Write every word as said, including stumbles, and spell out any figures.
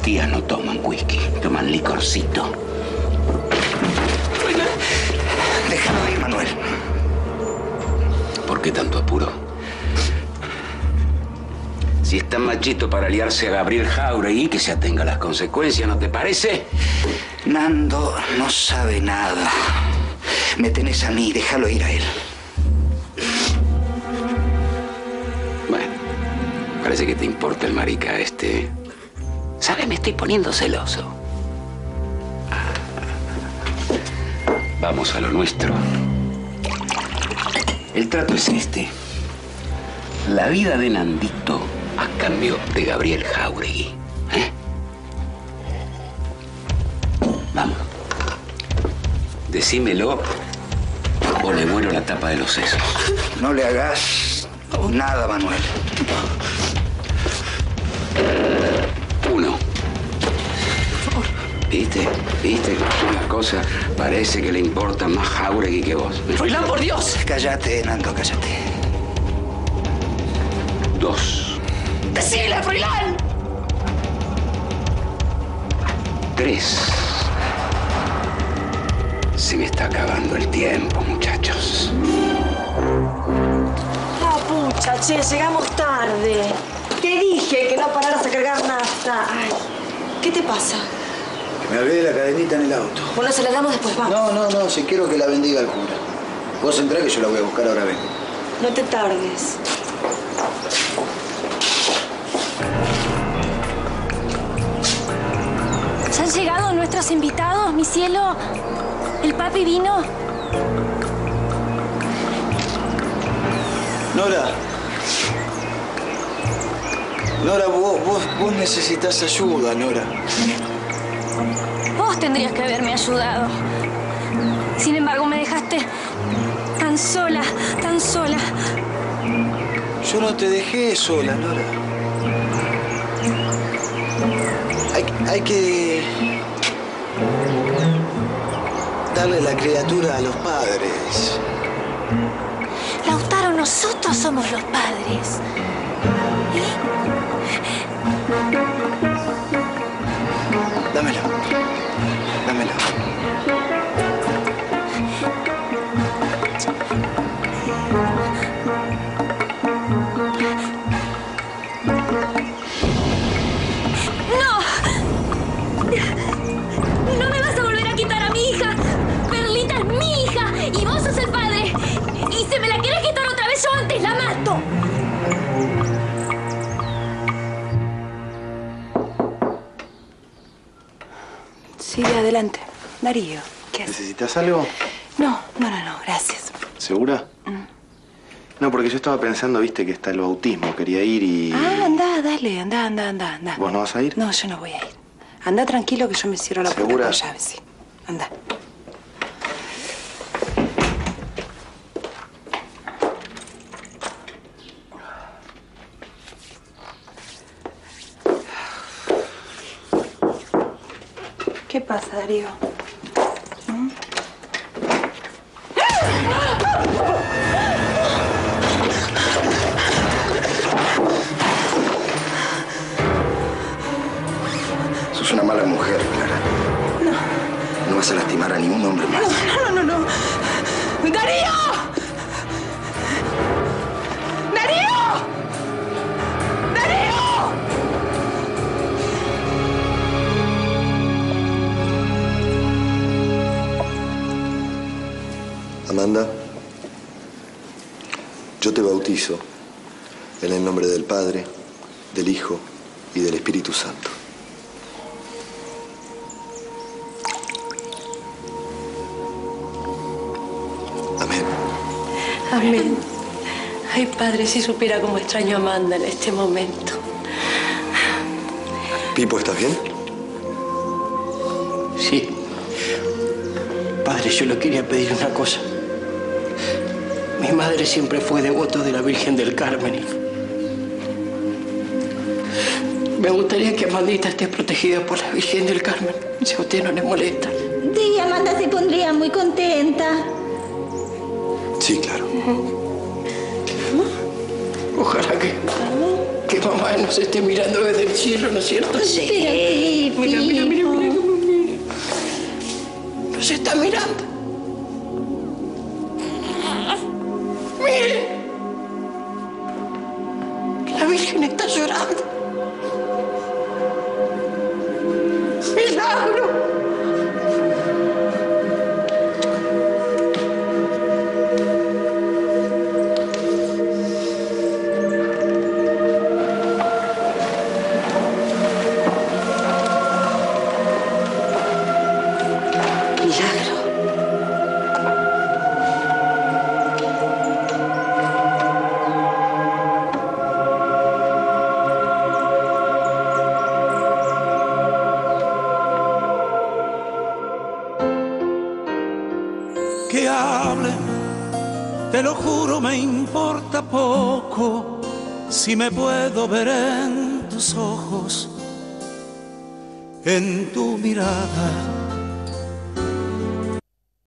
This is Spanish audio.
tías no toman whisky, toman licorcito. Déjalo ir, Manuel. ¿Por qué tanto apuro? Si es tan machito para aliarse a Gabriel Jáuregui, que se atenga a las consecuencias, ¿no te parece? Nando no sabe nada. Me tenés a mí, déjalo ir a él. Bueno, parece que te importa el marica este. ¿Sabes? Me estoy poniendo celoso. Vamos a lo nuestro. El trato es este. La vida de Nandito a cambio de Gabriel Jáuregui. ¿Eh? Vamos. Decímelo o le muero la tapa de los sesos. No le hagas nada, Manuel. Uno. ¿Viste? ¿Viste? Una cosa parece que le importa más Jáuregui que vos. ¡Froilán, por Dios! Cállate, Nando, cállate. Dos. ¡Decile, Froilán! Tres. Se me está acabando el tiempo, muchachos. Ah, pucha, che, llegamos tarde. Te dije que no pararas a cargar nafta. Ay, ¿qué te pasa? Me olvidé la cadenita en el auto. Bueno, se la damos después, vamos. No, no, no, si quiero que la bendiga el cura. Vos entrá que yo la voy a buscar, ahora vengo. No te tardes. ¿Ya han llegado nuestros invitados, mi cielo? ¿El papi vino? Nora. Nora, vos, vos, vos necesitas ayuda, Nora. Vos tendrías que haberme ayudado. Sin embargo, me dejaste tan sola, tan sola. Yo no te dejé sola, Nora. Hay, hay que darle la criatura a los padres. Lautaro, nosotros somos los padres. Dámelo. Dámelo. ¡No! ¡No me vas a volver a quitar a mi hija! Perlita es mi hija y vos sos el padre. Y si me la querés quitar otra vez, yo antes la mato. Sí, adelante. Darío, ¿qué haces? ¿Necesitas algo? No, no, no, no, gracias. ¿Segura? Mm. No, porque yo estaba pensando, viste, que está el bautismo. Quería ir y... Ah, anda, dale, anda, anda, anda, anda. ¿Vos no vas a ir? No, yo no voy a ir. Anda tranquilo que yo me cierro la puerta ¿Segura? con llave, sí. Anda. ¿Qué pasa, Darío? ¿Mm? Sos una mala mujer, Clara. No. No vas a lastimar a ningún hombre más. No, no, no, no. ¡Darío! ¡Darío! ¡Darío! Amanda, yo te bautizo en el nombre del Padre, del Hijo y del Espíritu Santo. Amén. Amén. Ay, padre, si supiera cómo extraño a Amanda en este momento. Pipo, ¿estás bien? Sí. Padre, yo le quería pedir una cosa. Mi madre siempre fue devota de la Virgen del Carmen. Me gustaría que Amandita esté protegida por la Virgen del Carmen, si a usted no le molesta. Sí, Amanda se pondría muy contenta. Sí, claro. Ojalá que, que mamá nos esté mirando desde el cielo, ¿no es cierto? Sí. hable, te lo juro, me importa poco si me puedo ver en tus ojos, en tu mirada.